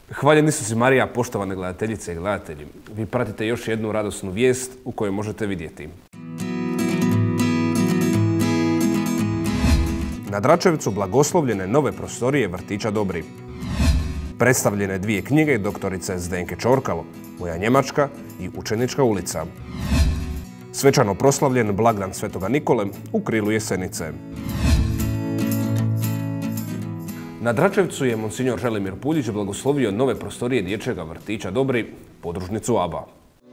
Hvaljeni Isus i Marija, poštovane gledateljice i gledatelji. Vi pratite još jednu radosnu vijest u kojoj možete vidjeti. Na Dračevcu blagoslovljene nove prostorije vrtića Dobri. Predstavljene 2 knjige doktorice Zdenke Čorkalo, Moja Njemačka i Učenička ulica. Svečano proslavljen blagdan Svetoga Nikole u krilu Jesenice. Na Dračevcu je monsignor Želimir Puljić blagoslovio nove prostorije dječjega vrtića Dobri, podružnicu Aba.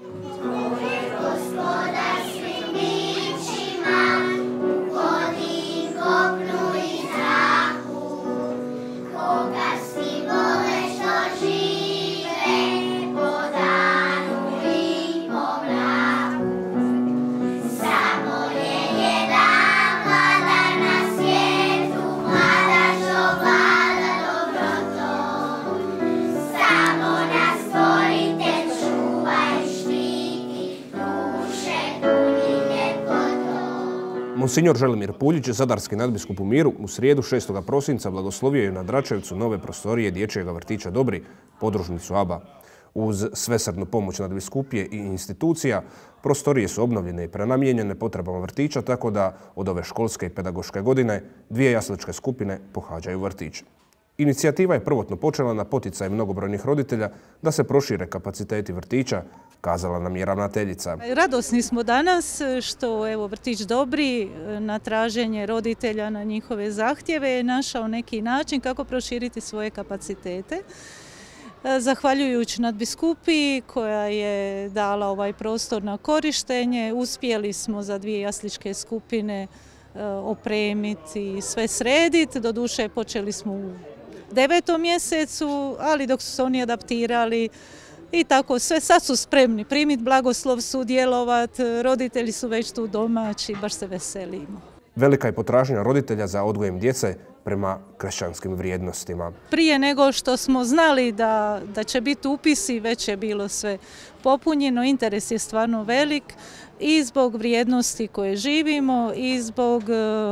Monsignor Želimir Puljić, zadarski nadbiskup u Miru, u srijedu 6. prosinca blagoslovio je na Dračevcu nove prostorije dječjega vrtića Dobri, podružnicu Aba. Uz svesrdnu pomoć nadbiskupije i institucija, prostorije su obnovljene i prenamijenjene potrebama vrtića, tako da od ove školske i pedagoške godine 2 jasličke skupine pohađaju vrtić. Inicijativa je prvotno počela na poticaj mnogobrojnih roditelja da se prošire kapaciteti vrtića, kazala nam je ravnateljica. Radosni smo danas što vrtić Dobri na traženje roditelja na njihove zahtjeve je našao neki način kako proširiti svoje kapacitete. Zahvaljujući nadbiskupiji koja je dala ovaj prostor na korištenje, uspjeli smo za 2 jasličke skupine opremiti i sve srediti. Doduše počeli smo u 9. mjesecu, ali dok su se oni adaptirali i tako sve, sad su spremni primiti blagoslov, sudjelovati, roditelji su već tu domaći, baš se veselimo. Velika je potražnja roditelja za odgojem djece prema kršćanskim vrijednostima. Prije nego što smo znali da će biti upisi, već je bilo sve popunjeno, interes je stvarno velik i zbog vrijednosti koje živimo i zbog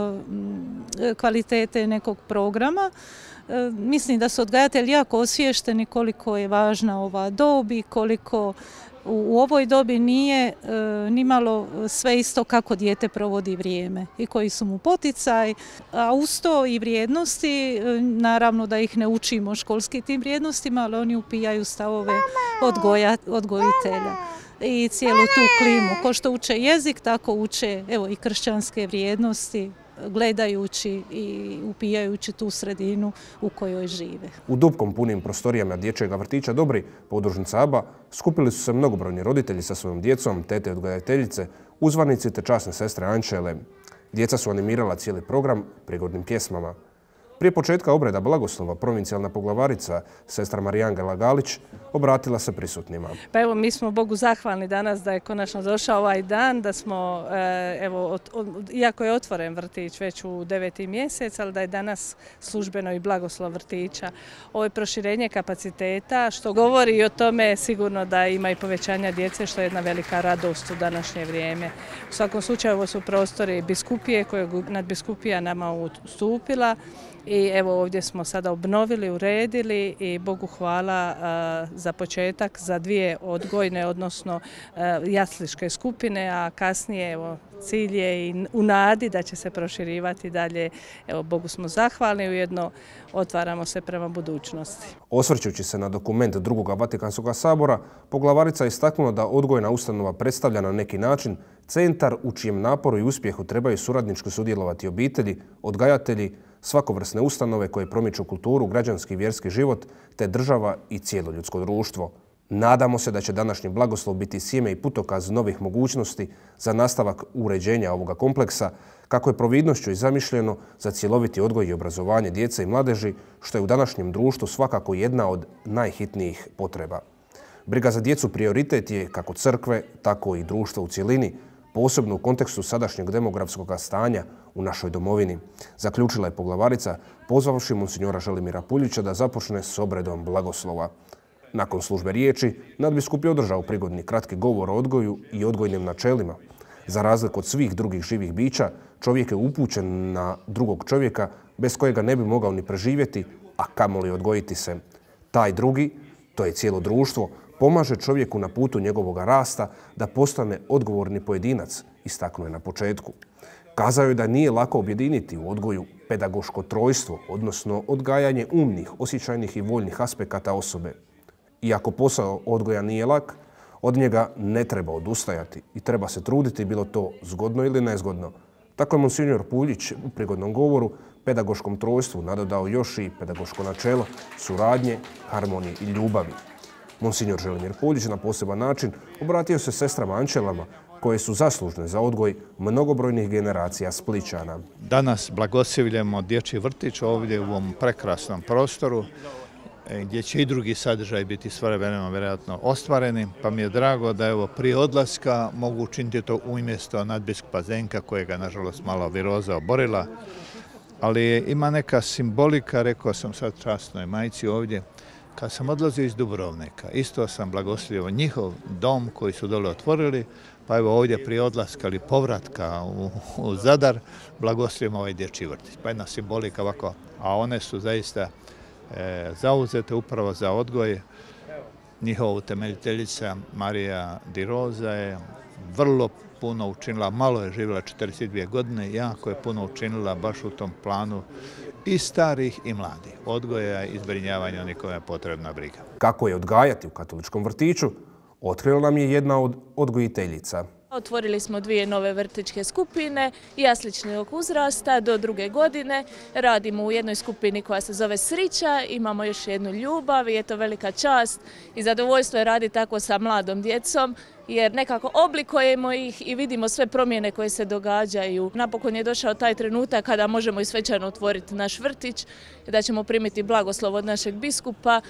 kvalitete nekog programa. Mislim da su odgajatelji jako osviješteni koliko je važna ova dob i koliko u ovoj dobi nije nimalo sve isto kako dijete provodi vrijeme i koji su mu poticaj, a uz to i vrijednosti, naravno da ih ne učimo školski tim vrijednostima, ali oni upijaju stavove odgojitelja i cijelu tu klimu. Ko što uče jezik, tako uče i kršćanske vrijednosti, gledajući i upijajući tu sredinu u kojoj žive. U dupkom punim prostorijama dječjega vrtića Dobri, podružnica Aba, skupili su se mnogobrojni roditelji sa svojom djecom, tete odgajateljice, uzvanici te časne sestre Ančele. Djeca su animirala cijeli program prigodnim pjesmama. Prije početka obreda blagoslova provincijalna poglavarica, sestra Marijangela Galić, obratila se prisutnima. Pa evo, mi smo Bogu zahvalni danas da je konačno došao ovaj dan, da smo, iako je otvoren vrtić već u 9. mjesec, ali da je danas službeno i blagoslov vrtića. Ovo je proširenje kapaciteta, što govori i o tome sigurno da ima i povećanja djece, što je jedna velika radost u današnje vrijeme. U svakom slučaju, ovo su prostori biskupije koje je nadbiskupija nama ustupila. I evo ovdje smo sada obnovili, uredili i Bogu hvala za početak za 2 odgojne, odnosno jasličke skupine, a kasnije cilj je i u nadi da će se proširivati dalje. Evo, Bogu smo zahvalni, ujedno otvaramo se prema budućnosti. Osvrćući se na dokument Drugog Vatikanskog sabora, poglavarica je istaknula da odgojna ustanova predstavlja na neki način centar u čijem naporu i uspjehu trebaju suradnički sudjelovati obitelji, odgajatelji, svakovrsne ustanove koje promiču kulturu, građanski i vjerski život, te država i cijelo ljudsko društvo. Nadamo se da će današnji blagoslov biti sjeme i putokaz novih mogućnosti za nastavak uređenja ovoga kompleksa, kako je providnošću i zamišljeno za cjeloviti odgoj i obrazovanje djece i mladeži, što je u današnjem društvu svakako jedna od najhitnijih potreba. Briga za djecu prioritet je kako crkve, tako i društva u cjelini, posebno u kontekstu sadašnjeg demografskog stanja u našoj domovini, zaključila je poglavarica, pozvavši monsignora Želimira Puljića da započne s obredom blagoslova. Nakon službe riječi, nadbiskup je održao prigodni kratki govor o odgoju i odgojnim načelima. Za razliku od svih drugih živih bića, čovjek je upućen na drugog čovjeka bez kojega ne bi mogao ni preživjeti, a kamoli odgojiti se. Taj drugi To je cijelo društvo, pomaže čovjeku na putu njegovog rasta da postane odgovorni pojedinac, istaknuo je na početku. Kazao je da nije lako objediniti u odgoju pedagoško trojstvo, odnosno odgajanje umnih, osjećajnih i voljnih aspekata osobe. Iako posao odgoja nije lak, od njega ne treba odustajati i treba se truditi, bilo to zgodno ili nezgodno. Tako je monsignor Puljić u prigodnom govoru pedagoškom trojstvu nadodao još i pedagoško načelo suradnje, harmonije i ljubavi. Monsignor Želimir Puljić na poseban način obratio se sestrama Ančelama koje su zaslužne za odgoj mnogobrojnih generacija Splićana. Danas blagoslivljamo dječji vrtić ovdje u ovom prekrasnom prostoru gdje će i drugi sadržaj biti svojevremeno vjerojatno ostvareni, pa mi je drago da evo prije odlaska mogu učiniti to umjesto nadbiskupa Zdenka kojega nažalost malo viroza oborila, ali ima neka simbolika, rekao sam sad časnoj majci ovdje, kad sam odlazio iz Dubrovnika, isto sam blagoslivio njihov dom koji su dole otvorili, pa evo ovdje prije odlaska ili povratka u Zadar blagoslivimo ovaj dječji vrtić. Pa jedna simbolika ovako, a one su zaista zauzete upravo za odgoj. Njihova utemeljiteljica Marija Di Rosa je vrlo puno učinila, malo je živjela 42 godine, jako je puno učinila baš u tom planu i starih i mladih, odgoja i zbrinjavanja onih kojima je potrebna briga. Kako je odgajati u katoličkom vrtiću, otkrila nam je jedna od odgojiteljica. Otvorili smo 2 nove vrtićke skupine, jasličnog uzrasta do 2. godine. Radimo u jednoj skupini koja se zove Srića, imamo još jednu ljubav i je to velika čast i zadovoljstvo je raditi tako sa mladom djecom, jer nekako oblikujemo ih i vidimo sve promjene koje se događaju. Napokon je došao taj trenutak kada možemo i svečano otvoriti naš vrtić, da ćemo primiti blagoslov od našeg biskupa.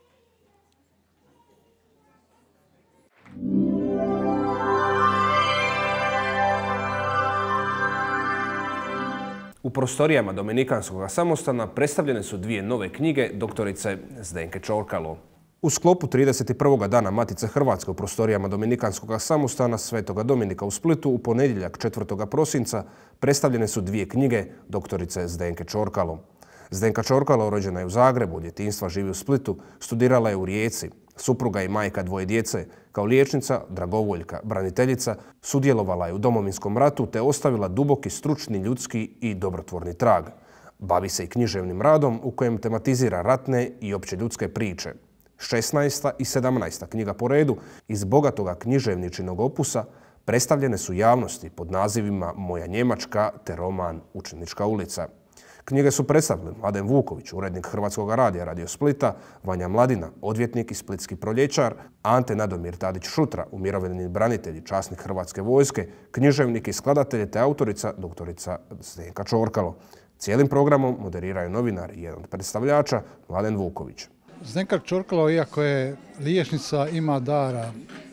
U prostorijama Dominikanskog samostana predstavljene su 2 nove knjige doktorice Zdenke Čorkalo. U sklopu 31. dana Matice Hrvatske u prostorijama Dominikanskog samostana Svetoga Dominika u Splitu u ponedjeljak 4. prosinca predstavljene su 2 knjige doktorice Zdenke Čorkalo. Zdenka Čorkalo rođena je u Zagrebu, od djetinjstva živi u Splitu, studirala je u Rijeci. Supruga i majka 2 djece, kao liječnica, dragovoljka, braniteljica, sudjelovala je u Domovinskom ratu te ostavila duboki stručni, ljudski i dobrotvorni trag. Bavi se i književnim radom u kojem tematizira ratne i opće ljudske priče. 16. i 17. knjiga po redu iz bogatoga književničinog opusa predstavljene su javnosti pod nazivima Moja Njemačka te roman Učenička ulica. Knjige su predstavili Mladen Vuković, urednik Hrvatskog radija Radio Splita, Vanja Mladina, odvjetnik i splitski prolječar, Ante Nadomir Tadić-Šutra, umirovljeni branitelj i časnik Hrvatske vojske, književnik i skladatelj te autorica doktorica Zdenka Čorkalo. Cijelim programom moderiraju novinar i jedan od predstavljača Mladen Vuković. Zdenka Čorkalo, iako je liječnica, ima dara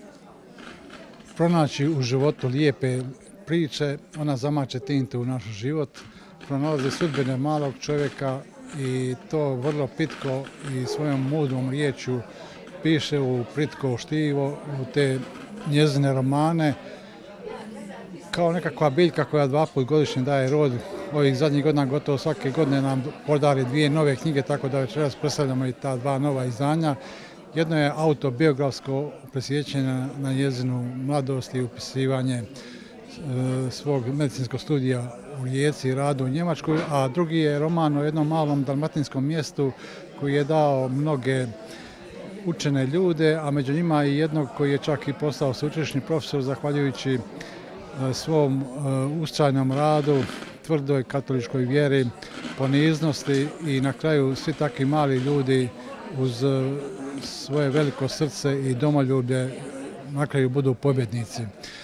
pronaći u životu lijepe priče, ona zamače tinte u naš život, pronalazi sudbine malog čovjeka i to vrlo pitko i svojom mudrom riječju piše u Plitko štivo, u te njezine romane, kao nekakva biljka koja 2 puta godišnje daje rod. Ovih zadnjih godina gotovo svake godine nam podari 2 nove knjige, tako da večeras predstavljamo i ta 2 nova izdanja. Jedno je autobiografsko presjećanje na njezinu mladost i upisivanje svog medicinskog studija u Rijeci i radu u Njemačkoj, a drugi je roman o jednom malom dalmatinskom mjestu koji je dao mnoge učene ljude, a među njima i jednog koji je čak i postao sveučilišni profesor zahvaljujući svom ustrajnom radu, tvrdoj katoličkoj vjeri, poniznosti i na kraju svi takvi mali ljudi uz svoje veliko srce i domoljublje na kraju budu pobjednici.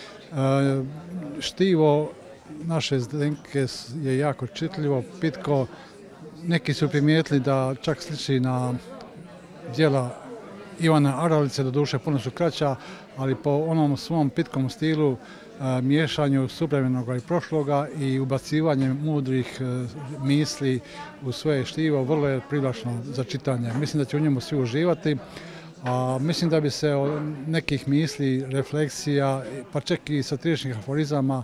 Štivo naše Zdenke je jako čitljivo, pitko. Neki su primijetili da čak sliči na djela Ivana Aralice, doduše puno su kraća, ali po onom svom pitkom stilu, miješanju suvremenoga i prošloga i ubacivanje mudrih misli u svoje štivo, vrlo je privlačno za čitanje. Mislim da će u njemu svi uživati. A mislim da bi se od nekih misli, refleksija, pa čak i satiričnih aforizama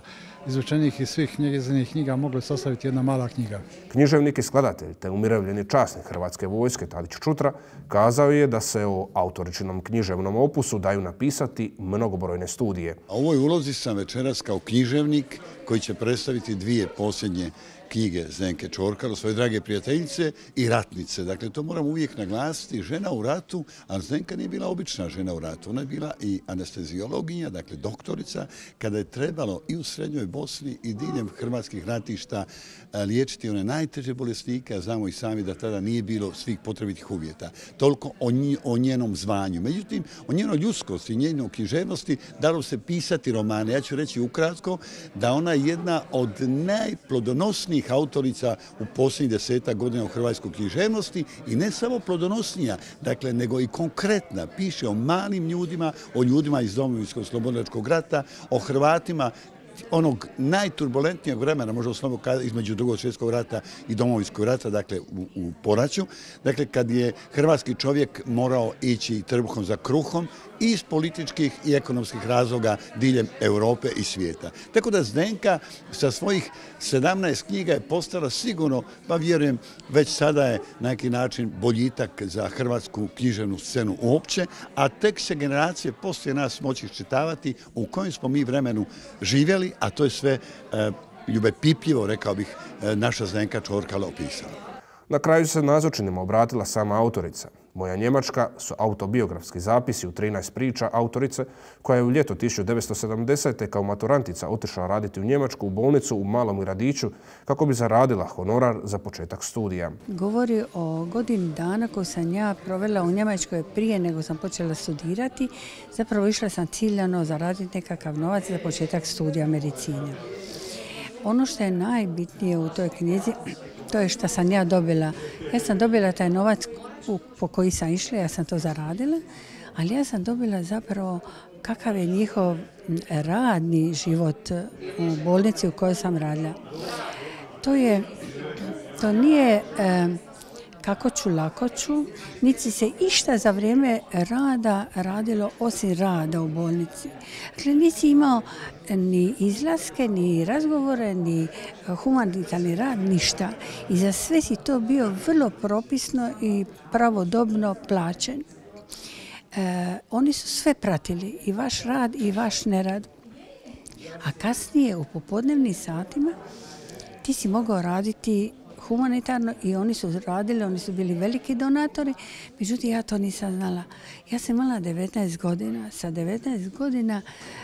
izvučenih iz svih njezinih knjiga mogla sastaviti jedna mala knjiga. Književnik i skladatelj te umirovljeni časnik Hrvatske vojske Tadić Čutra kazao je da se o autoričinom književnom opusu daju napisati mnogobrojne studije. A u ovoj ulozi sam večeras kao književnik koji će predstaviti dvije posljednje knjige Zdenke Čorkalo, svoje drage prijateljice i ratnice. Dakle, to moram uvijek naglasiti. Žena u ratu, a Zdenka nije bila obična žena u ratu. Ona je bila i anesteziologinja, dakle doktorica, kada je trebalo i u Srednjoj Bosni i diljem hrvatskih ratišta liječiti one najteže bolesnike, a znamo i sami da tada nije bilo svih potrebitih uvjeta. Toliko o njenom zvanju. Međutim, o njenoj ljudskosti, njenoj književnosti dalo se pisati romane. Ja ću reći ukratko da ona je jedna od najplodonosnijih autorica u posljednjih 10 godina u hrvatskoj književnosti i ne samo plodonosnija, dakle, nego i konkretna. Piše o malim ljudima, o ljudima iz Domovinskog slobodničkog rata, o Hrvatima onog najturbulentnijeg vremena, možda osnovno između Drugog svjetskog rata i Domovinskog rata, dakle u poraću, dakle kad je hrvatski čovjek morao ići trbuhom za kruhom i iz političkih i ekonomskih razloga diljem Europe i svijeta. Tako da Zdenka sa svojih 17 knjiga je postala sigurno, pa vjerujem, već sada je na neki način boljitak za hrvatsku književnu scenu uopće, a tek će generacije poslije nas moći iščitavati u kojem smo mi vremenu živjeli, a to je sve ljubepipljivo, rekao bih, naša Zdenka Čorkalo opisala. Na kraju se nazočnima obratila sama autorica. Moja Njemačka su autobiografski zapisi u 13 priča autorice koja je u ljeto 1970. kao maturantica otišla raditi u Njemačku u bolnicu u Malom Gradiću kako bi zaradila honorar za početak studija. Govori o godini dana koju sam ja provela u Njemačkoj prije nego sam počela studirati. Zapravo išla sam ciljano zaraditi nekakav novac za početak studija medicine. Ono što je najbitnije u toj knjizi, to je što sam ja dobila. Ja sam dobila taj novac po koji sam išla, ja sam to zaradila, ali ja sam dobila zapravo kakav je njihov radni život u bolnici u kojoj sam radila. To nije kako ću, lako ću, niti se išta za vrijeme rada radilo osim rada u bolnici. Dakle, nisi imao ni izlaske, ni razgovore, ni humanitarni rad, ništa. I za sve si to bio vrlo propisno i pravodobno plaćen. Oni su sve pratili, i vaš rad i vaš nerad. A kasnije u popodnevnim satima ti si mogao raditi humanitarno i oni su radili, oni su bili veliki donatori, međutim ja to nisam znala. Ja sam imala 19 godina. Sa 19 godina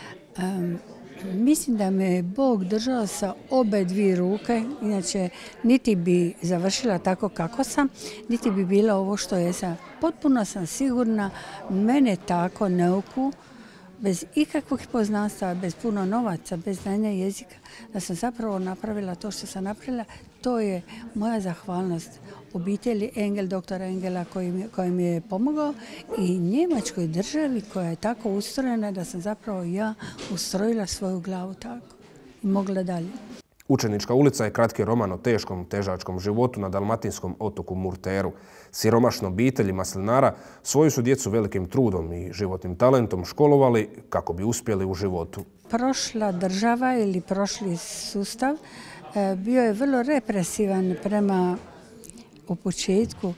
mislim da me je Bog držao sa obe dvije ruke, inače niti bi završila tako kako sam, niti bi bila ovo što jesam. Potpuno sam sigurna, mene tako nauku, bez ikakvih poznanstva, bez puno novaca, bez znanja jezika, da sam zapravo napravila to što sam napravila. To je moja zahvalnost obitelji doktora Engela koji mi je pomogao i Njemačkoj državi koja je tako ustrojena da sam zapravo ja ustrojila svoju glavu tako i mogla dalje. Učenička ulica je kratki roman o teškom, težačkom životu na dalmatinskom otoku Murteru. Siromašna obitelji maslinara svoju su djecu velikim trudom i životnim talentom školovali kako bi uspjeli u životu. Prošla država ili prošli sustav bio je vrlo represivan u početku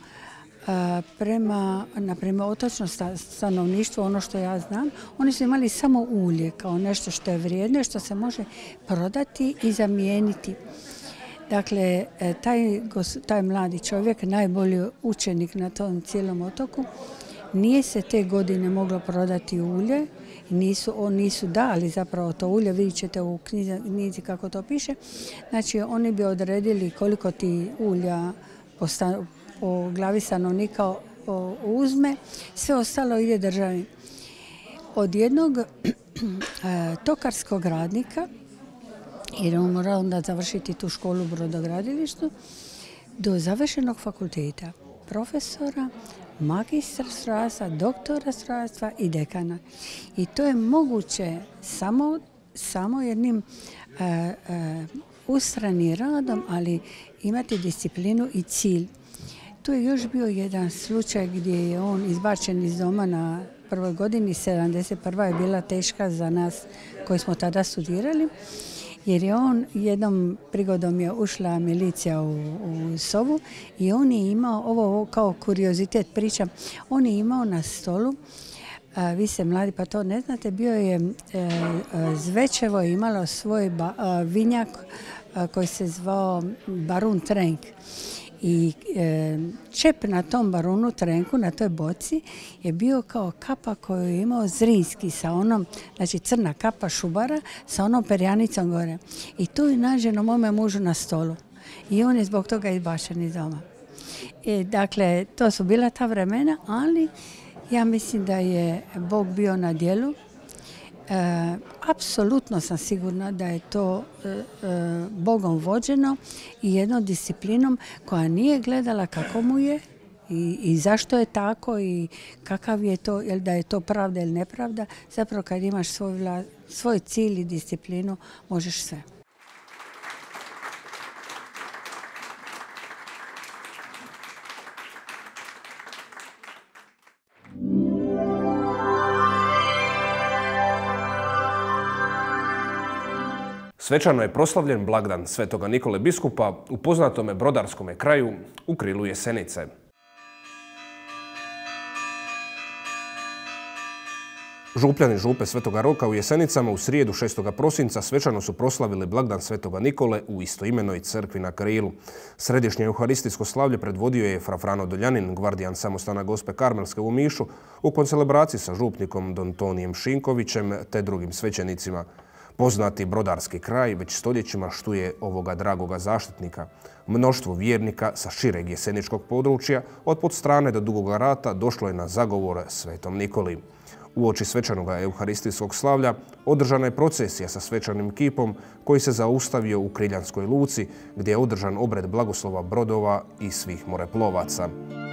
prema, naprimjer, otočno stanovništvo, ono što ja znam. Oni su imali samo ulje kao nešto što je vrijedno, što se može prodati i zamijeniti. Dakle, taj mladi čovjek, najbolji učenik na tom cijelom otoku, nije se te godine moglo prodati ulje. Nisu dali zapravo to ulje, vidjet ćete u knjizi kako to piše. Znači, oni bi odredili koliko ti ulja po glavi stanovnika uzme, sve ostalo ide državi. Od jednog tokarskog radnika, jer on mora onda završiti tu školu u brodogradilištu, do završenog fakulteta, profesora, magistra strojarstva, doktora strojarstva i dekana. I to je moguće samo jednim ustranim radom, ali imati disciplinu i cilj. Tu je još bio jedan slučaj gdje je on izbačen iz doma na prvoj godini, 71. je bila teška za nas koji smo tada studirali. jer je on jednom prigodom je ušla milicija u sobu i on je imao, ovo kao kuriozitet pričam, on je imao na stolu, vi ste mladi pa to ne znate, bio je Zvečevo imalo svoj vinjak koji se zvao Barun Trenk. I čep na tom barunu trenku, na toj boci, je bio kao kapa koju je imao Zrinski sa onom, znači crna kapa šubara sa onom perjanicom gore. I tu je nađeno mome mužu na stolu. I on je zbog toga izbačen iz doma. Dakle, to su bila ta vremena, ali ja mislim da je Bog bio na djelu. Apsolutno sam sigurna da je to Bogom vođeno i jednom disciplinom koja nije gledala kako mu je i zašto je tako i kakav je to, jel da je to pravda ili nepravda. Zapravo kad imaš svoj cilj i disciplinu možeš sve. Svečano je proslavljen blagdan Svetoga Nikole biskupa u poznatome brodarskome kraju u krilu Jesenice. Župljani župe Svetoga Roka u Jesenicama u srijedu 6. prosinca svečano su proslavili blagdan Svetoga Nikole u istoimenoj crkvi na Krilu. Središnje euharistijsko slavlje predvodio je fra Frano Doljanin, gvardijan samostana Gospe Karmelske u Omišu, u koncelebraciji sa župnikom Don Tonijem Šinkovićem te drugim svećenicima. Poznati brodarski kraj već stoljećima štuje ovoga dragoga zaštitnika. Mnoštvo vjernika sa šireg jeseničkog područja od Podstrane do Dugoga Rata došlo je na zagovor Svetom Nikoli. Uoči svečanog euharistijskog slavlja održana je procesija sa svečanim kipom koji se zaustavio u Kriljanskoj luci gdje je održan obred blagoslova brodova i svih moreplovaca.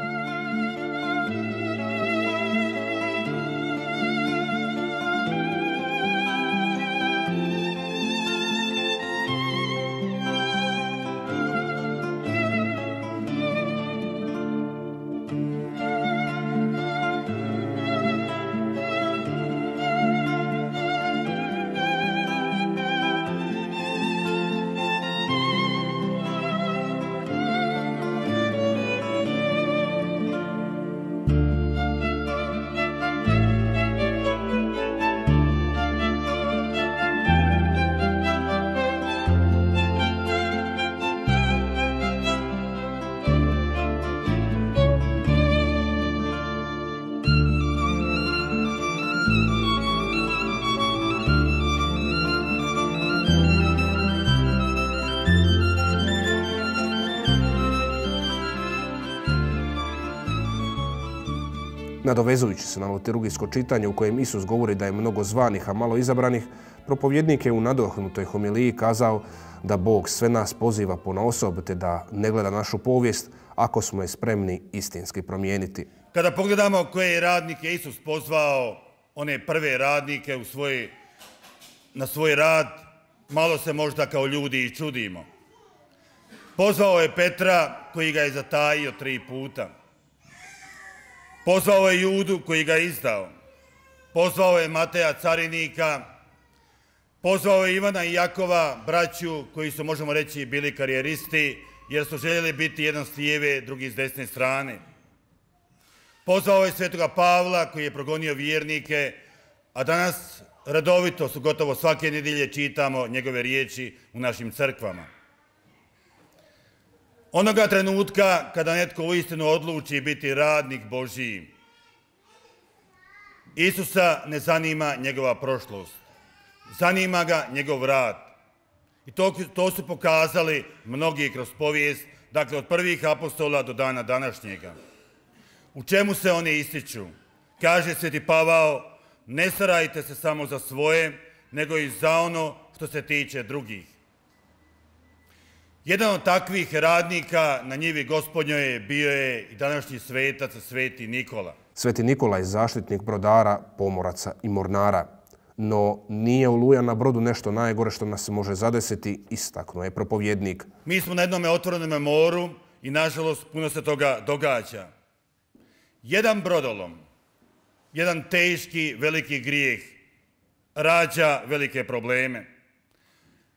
Nadovezujući se na liturgijsko čitanje u kojem Isus govori da je mnogo zvanih, a malo izabranih, propovjednik je u nadahnutoj homiliji kazao da Bog sve nas poziva ponaosob te da ne gleda našu povijest ako smo je spremni istinski promijeniti. Kada pogledamo koje je radnike Isus pozvao, one prve radnike na svoj rad, malo se možda kao ljudi i čudimo. Pozvao je Petra koji ga je zatajio 3 puta. Pozvao je Judu koji ga je izdao. Pozvao je Mateja carinika. Pozvao je Ivana i Jakova, braću koji su, možemo reći, bili karijeristi jer su željeli biti jedan s lijeve, drugi s desne strane. Pozvao je Svetoga Pavla koji je progonio vjernike, a danas redovito su gotovo svake nedjelje čitamo njegove riječi u našim crkvama. Onoga trenutka kada netko uistinu odluči biti radnik Božji, Isusa ne zanima njegova prošlost, zanima ga njegov rad. I to su pokazali mnogi kroz povijest, dakle od prvih apostola do dana današnjega. U čemu se oni ističu? Kaže Sveti Pavao, ne starajte se samo za svoje, nego i za ono što se tiče drugih. Jedan od takvih radnika na njivi Gospodnjoj bio je i današnji svetac, Sveti Nikola. Sveti Nikola je zaštitnik brodara, pomoraca i mornara. No nije oluja na brodu nešto najgore što nas može zadesiti, istaknuo je propovjednik. Mi smo na jednom otvorenome moru i nažalost puno se toga događa. Jedan brodolom, jedan teški, veliki grijeh rađa velike probleme.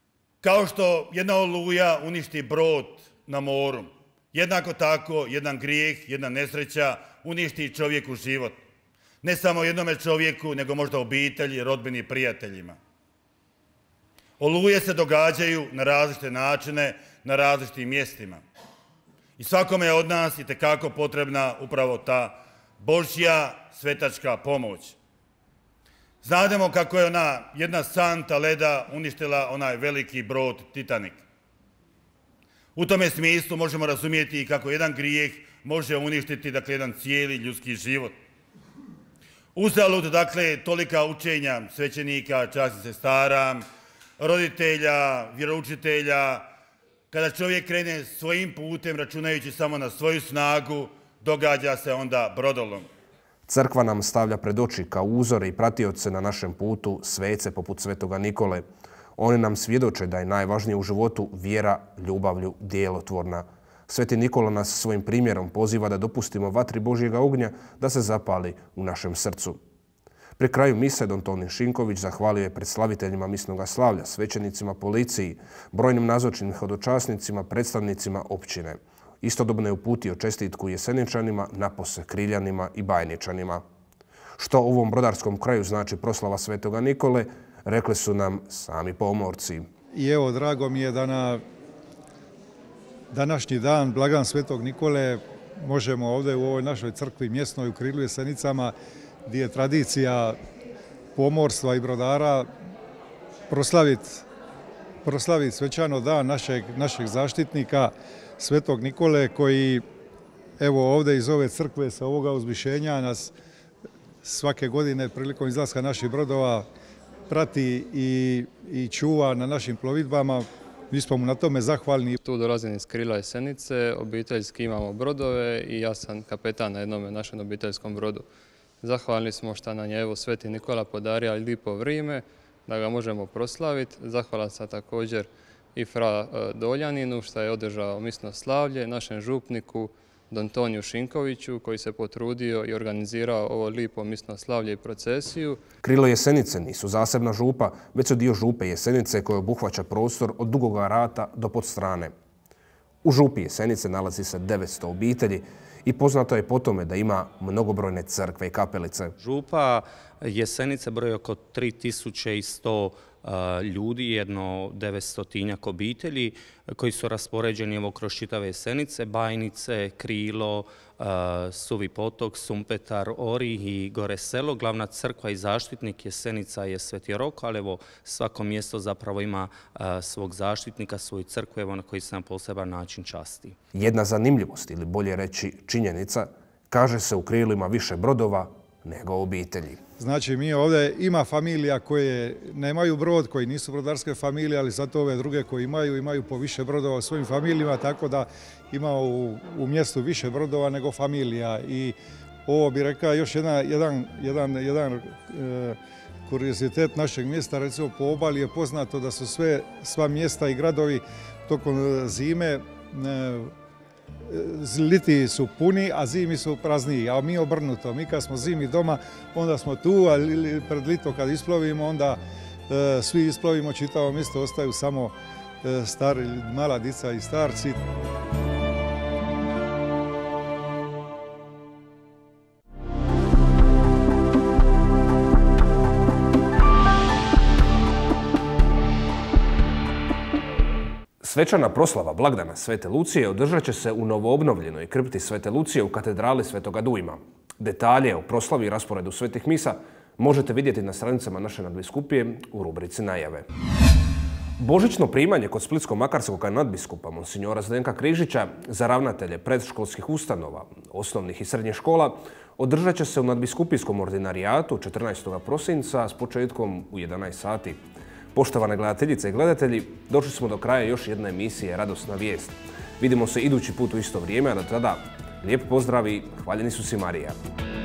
Kao što jedna oluja uništi brod na moru, jednako tako jedan grijeh, jedna nesreća uništi čovjeku život. Ne samo jednome čovjeku, nego možda obitelji, rodbini i prijateljima. Oluje se događaju na različite načine, na različitim mjestima. I svakome je od nas itekako potrebna upravo ta Božja svetačka pomoć. Znademo kako je ona jedna santa leda uništila onaj veliki brod Titanik. U tome smislu možemo razumjeti i kako jedan grijeh može uništiti jedan cijeli ljudski život. Uzalud, tolika učenja svećenika, časnih sestara, roditelja, vjeroučitelja, kada čovjek krene svojim putem računajući samo na svoju snagu, događa se onda brodolom. Crkva nam stavlja pred oči kao uzore i pratioce na našem putu svece poput Svetoga Nikole. Oni nam svjedoče da je najvažnije u životu vjera, ljubavlju, djelotvorna. Sveti Nikola nas svojim primjerom poziva da dopustimo vatri Božjega ognja da se zapali u našem srcu. Pri kraju mise don Toni Šinković zahvalio je predslaviteljima misnoga slavlja, svećenicima, policiji, brojnim nazočnim hodočasnicima, predstavnicima općine. Istodobno je uputio čestitku Jeseničanima, napose Kriljanima i Bajničanima. Što ovom brodarskom kraju znači proslava Svetoga Nikole, rekli su nam sami pomorci. I evo, drago mi je da na današnji dan, blagdan Svetog Nikole, možemo ovdje u ovoj našoj crkvi mjesnoj u Krilu Jesenicama, gdje je tradicija pomorstva i brodara, proslaviti svečano dan našeg zaštitnika Svetog Nikole, koji evo ovdje iz ove crkve sa ovoga uzvišenja nas svake godine prilikom izlaska naših brodova prati i čuva na našim plovidbama. Mi smo mu na tome zahvalni. Tu dolazim iz Krila Jesenice, obiteljski imamo brodove i ja sam kapetan na jednom našem obiteljskom brodu. Zahvalni smo što nam je evo Sveti Nikola podario lipo vrijeme da ga možemo proslaviti. Zahvalan sam također i fra Doljaninu što je održao misno slavlje, našem župniku don Toniju Šinkoviću koji se potrudio i organizirao ovo lipo misno slavlje i procesiju. Krilo Jesenice nisu zasebna župa, već su dio župe Jesenice koja obuhvaća prostor od Dugoga rata do Podstrane. U župi Jesenice nalazi se 900 obitelji i poznato je po tome da ima mnogobrojne crkve i kapelice. Župa Jesenice broji oko 3100 ljudi, jedno 900-tinjak obitelji koji su raspoređeni kroz čitave Jesenice, Bajnice, Krilo, Suvi potok, Sumpetar, Orih i Gore selo. Glavna crkva i zaštitnik Jesenica je Sveti Rok, ali evo svako mjesto zapravo ima svog zaštitnika, svoju crkvu na koji se na poseban način časti. Jedna zanimljivost, ili bolje reći činjenica, kaže se u Krilima više brodova nego obitelji. Znači, mi ovdje ima familija koje nemaju brod, koji nisu brodarske familije, ali zato ove druge koje imaju po više brodova u svojim familijama, tako da ima u mjestu više brodova nego familija. I ovo bi rekao još jedan kuriozitet našeg mjesta, recimo po obali je poznato da su sva mjesta i gradovi tokom zime liti su puni, a zimi su prazniji, a mi obrnuto. Mi kad smo zimi doma, onda smo tu, a pred lito kad isplovimo, onda svi isplovimo, čitavo mjesto ostaju samo stari, mala dica i starci. Svečana proslava blagdana Svete Lucije održat će se u novoobnovljenoj kripti Svete Lucije u katedrali Svetoga Dujma. Detalje o proslavi i rasporedu svetih misa možete vidjeti na stranicama naše nadbiskupije u rubrici Najave. Božićno primanje kod splitsko-makarskog nadbiskupa monsignora Zdenka Križića za ravnatelje predškolskih ustanova, osnovnih i srednjih škola održat će se u nadbiskupijskom ordinarijatu 14. prosinca s početkom u 11 sati. Poštovane gledateljice i gledatelji, došli smo do kraja još jedne emisije Radosna vijest. Vidimo se idući put u isto vrijeme, a do tada lijep pozdrav i hvaljeni su si Marija.